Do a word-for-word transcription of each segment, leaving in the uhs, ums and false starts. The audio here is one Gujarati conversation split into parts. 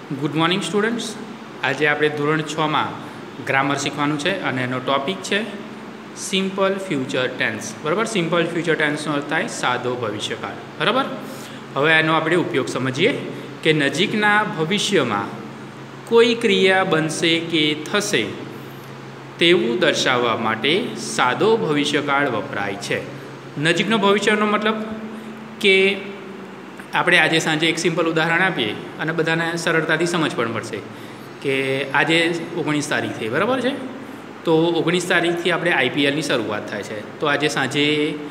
Good morning students. આજે આપણે ધોરણ છ માં ગ્રામર શીખવાનું છે અને એનો ટોપિક છે સિમ્પલ ફ્યુચર ટેન્સ. બરાબર, સિમ્પલ ફ્યુચર ટેન્સનો અર્થ થાય સાદો ભવિષ્યકાળ. બરાબર, હવે એનો આપણે ઉપયોગ સમજીએ કે નજીકના ભવિષ્યમાં કોઈ ક્રિયા બનશે કે થશે તેવું દર્શાવવા માટે સાદો ભવિષ્યકાળ વપરાય છે. નજીકનો ભવિષ્યનો મતલબ કે આપણે આજે સાંજે એક સિમ્પલ ઉદાહરણ આપીએ અને બધાને સરળતાથી સમજ પણ પડશે કે આજે ઓગણીસ તારીખ થઈ, બરાબર છે. તો ઓગણીસ તારીખથી આપણે આઈપીએલની શરૂઆત થાય છે. તો આજે સાંજે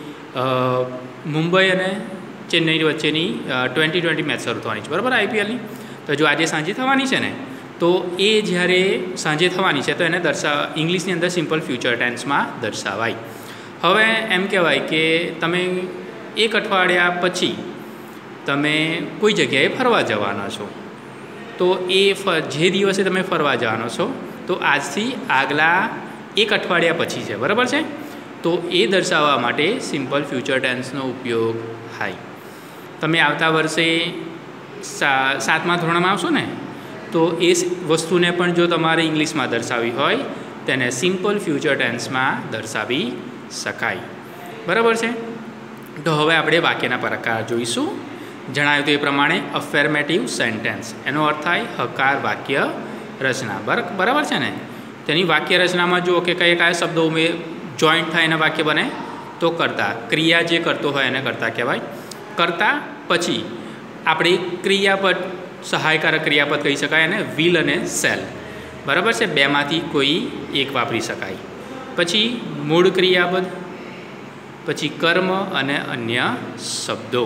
મુંબઈ અને ચેન્નઈ વચ્ચેની ટ્વેન્ટી ટ્વેન્ટી મેચ શરૂ થવાની છે, બરાબર, આઈપીએલની. તો જો આજે સાંજે થવાની છે ને, તો એ જ્યારે સાંજે થવાની છે તો એને દર્શાવ ઇંગ્લિશની અંદર સિમ્પલ ફ્યુચર ટેન્સમાં દર્શાવાય. હવે એમ કહેવાય કે તમે એક અઠવાડિયા પછી તમે કોઈ જગ્યાએ ફરવા જવાના છો, તો એ જે દિવસે તમે ફરવા જવાના છો તો આજથી આગલા એક અઠવાડિયા પછી છે, બરાબર છે. તો એ દર્શાવવા માટે સિમ્પલ ફ્યુચર ટેન્સનો ઉપયોગ થાય. તમે આવતા વર્ષે સા સાતમા ધોરણમાં આવશો ને, તો એ વસ્તુને પણ જો તમારે ઇંગ્લિશમાં દર્શાવવી હોય તેને સિમ્પલ ફ્યુચર ટેન્સમાં દર્શાવી શકાય, બરાબર છે. તો હવે આપણે વાક્યના પ્રકાર જોઈશું. જણાવ્યું તે પ્રમાણે અફર્મેટિવ સેન્ટેન્સ, એનો અર્થ થાય હકાર વાક્ય રચના. બરાબર છે ને. તેની વાક્ય રચનામાં જુઓ કે કયા કયા શબ્દો ઉમેર જોઈન્ટ થાય એને વાક્ય બને. તો કરતા, ક્રિયા જે કરતો હોય એને કરતા કહેવાય. કરતા પછી આપણે ક્રિયાપદ, સહાયકારક ક્રિયાપદ કહી શકાય અને વિલ અને સેલ, બરાબર છે, બેમાંથી કોઈ એક વાપરી શકાય. પછી મૂળ ક્રિયાપદ, પછી કર્મ અને અન્ય શબ્દો.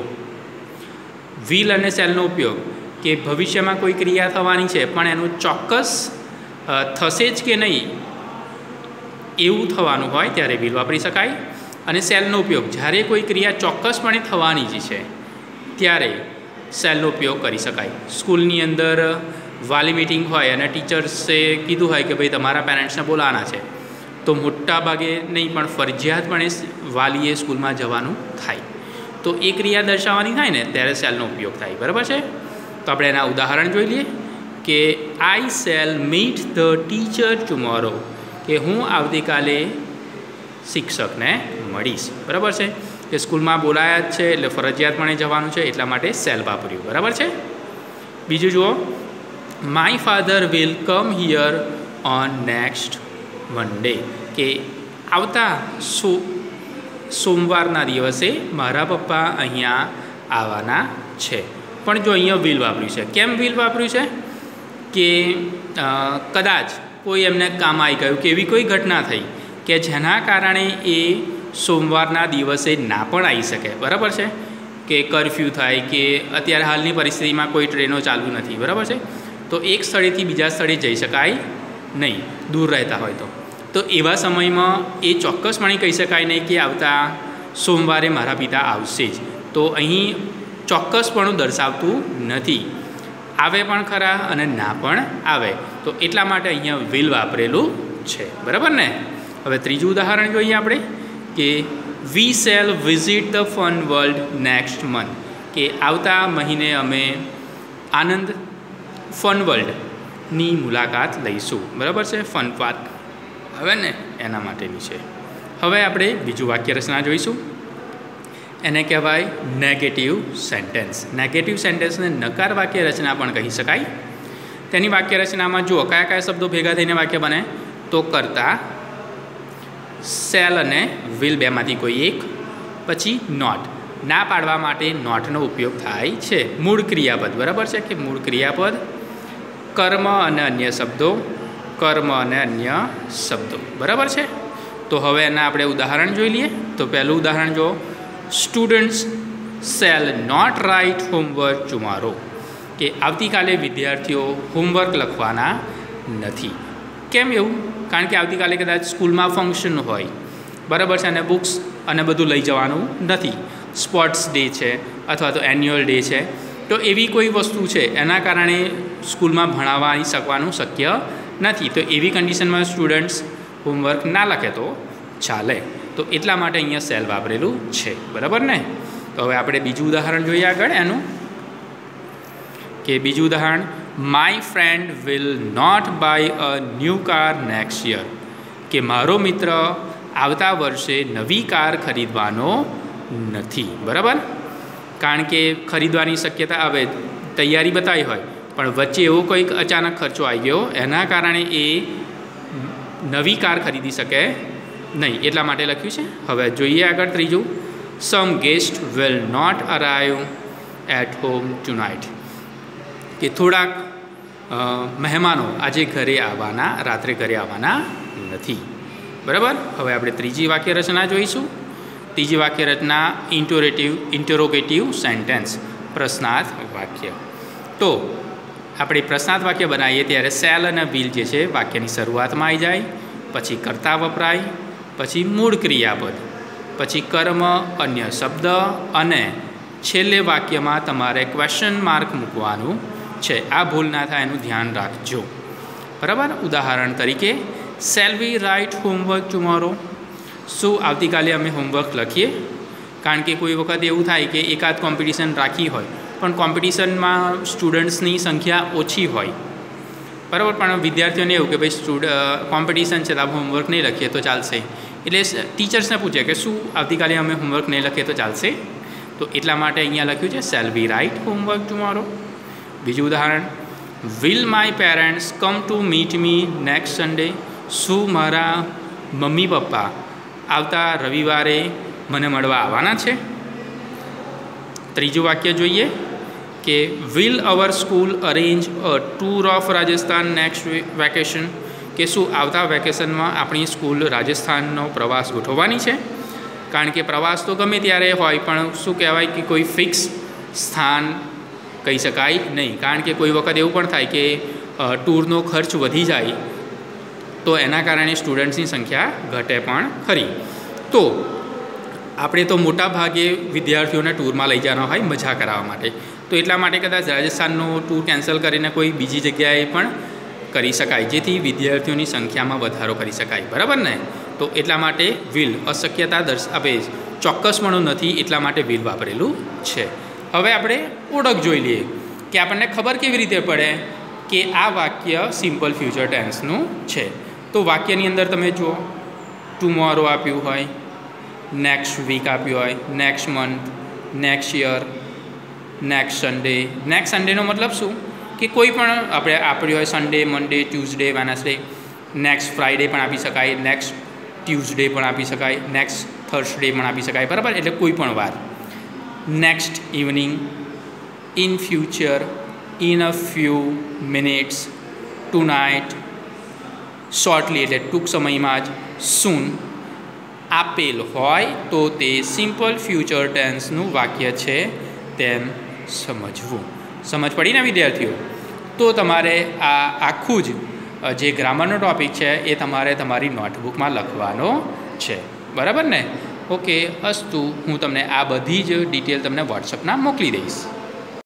વિલ અને સેલનો ઉપયોગ કે ભવિષ્યમાં કોઈ ક્રિયા થવાની છે પણ એનું ચોક્કસ થશે જ કે નહીં એવું થવાનું હોય ત્યારે વિલ વાપરી શકાય. અને સેલનો ઉપયોગ જ્યારે કોઈ ક્રિયા ચોક્કસપણે થવાની જ છે ત્યારે સેલનો ઉપયોગ કરી શકાય. સ્કૂલની અંદર વાલી મિટિંગ હોય અને ટીચર્સે કીધું હોય કે ભાઈ તમારા પેરેન્ટ્સને બોલાવવાના છે, તો મોટા ભાગે નહીં પણ ફરજિયાતપણે વાલીએ સ્કૂલમાં જવાનું થાય. તો એ ક્રિયા દર્શાવવાની થાય ને ત્યારે સેલનો ઉપયોગ થાય, બરાબર છે. તો આપણે એના ઉદાહરણ જોઈ લઈએ કે I shall meet the teacher tomorrow, કે હું આવતીકાલે શિક્ષકને મળીશ, બરાબર છે. કે સ્કૂલમાં બોલાયા જ છે એટલે ફરજિયાતપણે જવાનું છે, એટલા માટે સેલ વાપર્યું, બરાબર છે. બીજું જુઓ, my father will come here on next Monday, કે આવતા સો સોમવારના દિવસે મારા પપ્પા અહીંયા આવવાના છે. પણ જો અહીંયા વિલ વાપર્યું છે. કેમ વિલ વાપર્યું છે? કે કદાચ કોઈ એમને કામ આવી ગયું કે એવી કોઈ ઘટના થઈ કે જેના કારણે એ સોમવારના દિવસે ના પણ આવી શકે, બરાબર છે. કે કરફ્યુ થાય કે અત્યારે હાલની પરિસ્થિતિમાં કોઈ ટ્રેનો ચાલુ નથી, બરાબર છે. તો એક સ્થળેથી બીજા સ્થળે જઈ શકાય નહીં, દૂર રહેતા હોય તો તો એવા સમયમાં એ ચોક્કસપણે કહી શકાય નહીં કે આવતા સોમવારે મારા પિતા આવશે જ. તો અહીં ચોક્કસપણું દર્શાવતું નથી, આવે પણ ખરા અને ના પણ આવે. તો એટલા માટે અહીંયા વિલ વાપરેલું છે, બરાબર ને. હવે ત્રીજું ઉદાહરણ જોઈએ આપણે કે we shall visit the fun world next month, કે આવતા મહિને અમે આનંદ ફન વર્લ્ડની મુલાકાત લઈશું, બરાબર છે. ફન પાર્ક હવે ને એના માટેની છે. હવે આપણે બીજું વાક્ય રચના જોઈશું, એને કહેવાય નેગેટિવ સેન્ટેન્સ. નેગેટિવ સેન્ટેન્સને નકાર વાક્ય રચના પણ કહી શકાય. તેની વાક્ય રચનામાં જુઓ કયા કયા શબ્દો ભેગા થઈને વાક્ય બને. તો કરતા, સેલ અને વિલ બેમાંથી કોઈ એક, પછી નોટ, ના પાડવા માટે નોટનો ઉપયોગ થાય છે. મૂળ ક્રિયાપદ, બરાબર છે, કે મૂળ ક્રિયાપદ, કર્મ અને અન્ય શબ્દો, કર્મ અને અન્ય શબ્દો, બરાબર છે. તો હવે એના આપણે ઉદાહરણ જોઈ લઈએ. તો પહેલું ઉદાહરણ જો, students shall not write homework tomorrow, કે આવતીકાલે વિદ્યાર્થીઓ હોમવર્ક લખવાના નથી. કેમ એવું? કારણ કે આવતીકાલે કદાચ સ્કૂલમાં ફંક્શન હોય, બરાબર છે, અને બુક્સ અને બધું લઈ જવાનું નથી, સ્પોર્ટ્સ ડે છે અથવા તો એન્યુઅલ ડે છે, તો એવી કોઈ વસ્તુ છે એના કારણે સ્કૂલમાં ભણાવવાની શકવાનું શક્ય નથી. તો એવી કન્ડિશનમાં સ્ટુડન્ટ્સ હોમવર્ક ના લખે તો ચાલે. તો એટલા માટે અહીંયા સેલ વાપરેલું છે, બરાબર ને. તો હવે આપણે બીજું ઉદાહરણ જોઈએ આગળ એનું, કે બીજું ઉદાહરણ, my friend will not buy a new car next year, કે મારો મિત્ર આવતા વર્ષે નવી કાર ખરીદવાનો નથી. બરાબર, કારણ કે ખરીદવાની શક્યતા આવે, તૈયારી બતાવી હોય, પણ વચ્ચે એવો કોઈક અચાનક ખર્ચો આવી ગયો, એના કારણે એ નવી કાર ખરીદી શકે નહીં, એટલા માટે લખ્યું છે. હવે જોઈએ આગળ ત્રીજું, some guest will not arrive at home tonight, કે થોડાક મહેમાનો આજે ઘરે આવવાના, રાત્રે ઘરે આવવાના નથી. બરાબર, હવે આપણે ત્રીજી વાક્ય રચના જોઈશું. ત્રીજી વાક્ય રચના ઇન્ટોરેટિવ ઇન્ટરોગેટિવ સેન્ટેન્સ, પ્રશ્નાર્થ વાક્ય. તો આપણે પ્રશ્નાર્થ વાક્ય બનાવીએ ત્યારે સેલ અને વિલ જે છે વાક્યની શરૂઆતમાં આવી જાય, પછી કર્તા વપરાય, પછી મૂળ ક્રિયાપદ, પછી કર્મ, અન્ય શબ્દ, અને છેલ્લે વાક્યમાં તમારે ક્વેશ્ચન માર્ક મૂકવાનું છે. આ ભૂલ ના થાય એનું ધ્યાન રાખજો. બરાબર, ઉદાહરણ તરીકે, shall we write homework tomorrow, શું આવતીકાલે અમે હોમવર્ક લખીએ? કારણ કે કોઈ વખત એવું થાય કે એકાદ કોમ્પિટિશન રાખી હોય, પણ કોમ્પિટિશનમાં સ્ટુડન્ટ્સની સંખ્યા ઓછી હોય. બરાબર, પણ વિદ્યાર્થીઓને એવું કે ભાઈ સ્ટુડ કોમ્પિટિશન છે તો આપણે હોમવર્ક નહીં લખીએ તો ચાલશે, એટલે ટીચર્સને પૂછે કે શું આવતીકાલે અમે હોમવર્ક નહીં લખીએ તો ચાલશે? તો એટલા માટે અહીંયા લખ્યું છે shall we write homework tomorrow. બીજું ઉદાહરણ, will my parents come to meet me next Sunday, શું મારા મમ્મી પપ્પા આવતા રવિવારે મને મળવા આવવાના છે? ત્રીજું વાક્ય જોઈએ કે will our school arrange a tour of Rajasthan next vacation, કે શું આવતા વેકેશનમાં આપણી સ્કૂલ રાજસ્થાનનો પ્રવાસ ગોઠવવાની છે? કારણ કે પ્રવાસ તો ગમે ત્યારે હોય, પણ શું કહેવાય કે કોઈ ફિક્સ સ્થાન કહી શકાય નહીં, કારણ કે કોઈ વખત એવું પણ થાય કે ટૂરનો ખર્ચ વધી જાય તો એના કારણે સ્ટુડન્ટ્સની સંખ્યા ઘટે પણ ખરી. તો આપણે તો મોટા ભાગે વિદ્યાર્થીઓને ટૂરમાં લઈ જવાના હોય મજા કરાવવા માટે, તો એટલા માટે કદાચ રાજસ્થાનનો ટૂર કેન્સલ કરીને કોઈ બીજી જગ્યાએ પણ કરી શકાય, જેથી વિદ્યાર્થીઓની સંખ્યામાં વધારો કરી શકાય. બરાબર ને? તો એટલા માટે વિલ અશક્યતા દર્શાવે, ચોક્કસપણું નથી, એટલા માટે વિલ વાપરેલું છે. હવે આપણે ઓળખ જોઈ લઈએ કે આપણને ખબર કેવી રીતે પડે કે આ વાક્ય સિમ્પલ ફ્યુચર ટેન્સનું છે. તો વાક્યની અંદર તમે જુઓ, ટુમોરો આપ્યું હોય, નેક્સ્ટ વીક આપ્યું હોય, next month, next year, next Sunday. Next સન્ડેનો મતલબ શું કે કોઈ પણ આપણે આપ્યું હોય Sunday, Monday, Tuesday, Wednesday, next Friday પણ આપી શકાય, નેક્સ્ટ ટ્યુઝડે પણ આપી શકાય, નેક્સ્ટ થર્સડે પણ આપી શકાય. બરાબર, એટલે કોઈ પણ વાર. Next evening, in future, in a few minutes, tonight, shortly એટલે ટૂંક સમયમાં જ, સૂન આપેલ હોય તો તે સિમ્પલ ફ્યુચર ટેન્સનું વાક્ય છે તેમ સમજવું. સમજ પડી ને વિદ્યાર્થીઓ? તો તમારે આ આખું જ જે ગ્રામરનો ટૉપિક છે એ તમારે તમારી નોટબુકમાં લખવાનો છે. બરાબર ને? ઓકે, અસ્તુ. હું તમને આ બધી જ ડિટેલ તમને વોટ્સઅપના મોકલી દઈશ.